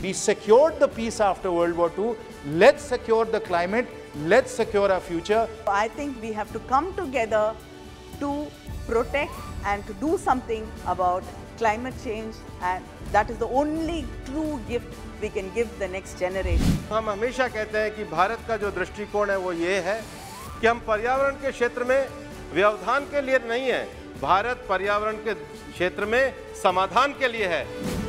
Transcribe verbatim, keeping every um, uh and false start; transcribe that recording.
We secured the peace after World War Two. Let's secure the climate. Let's secure our future. I think we have to come together to protect and to do something about climate change, and that is the only true gift we can give the next generation. हम हमेशा कहते हैं कि भारत का जो दृष्टिकोण है वो ये है कि हम पर्यावरण के क्षेत्र में व्यवधान के लिए नहीं है, भारत पर्यावरण के क्षेत्र में समाधान के लिए है।